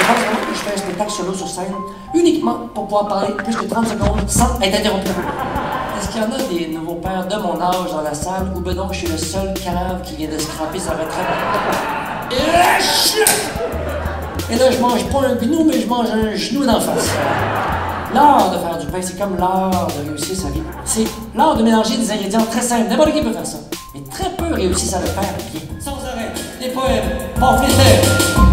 Je pense vraiment que je fais un spectacle solo sur scène uniquement pour pouvoir parler plus que 30 secondes sans être interrompu. Est-ce qu'il y en a des nouveaux pères de mon âge dans la salle ou ben donc je suis le seul cave qui vient de scraper sa retraite? Et là, je mange pas un gnou, mais je mange un genou d'en face. L'art de faire du pain, c'est comme l'art de réussir sa vie. C'est l'art de mélanger des ingrédients très simples. N'importe qui peut faire ça. Mais très peu réussissent à le faire bien. Sans arrêt, des poèmes, pamphletaires.